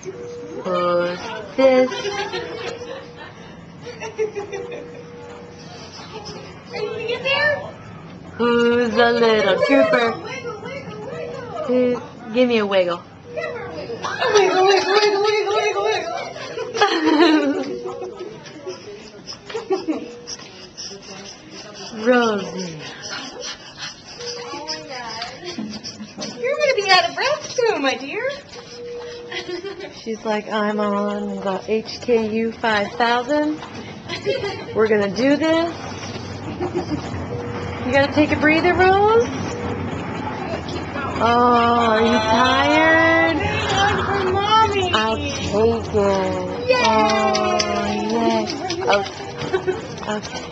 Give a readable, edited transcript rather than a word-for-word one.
Who's this? Are you gonna get there? Who's a little trooper? Wiggle, wiggle, wiggle. Who? Give me a wiggle. Give her a wiggle. Wiggle, wiggle, wiggle, wiggle, wiggle, wiggle. Rosie. You're gonna be out of breath soon, my dear. She's like, I'm on the HKU 5000. We're gonna do this. You gotta take a breather, Rose? Oh, are you tired? For mommy. I'll take it. Yay! Oh, yay. Okay. Okay.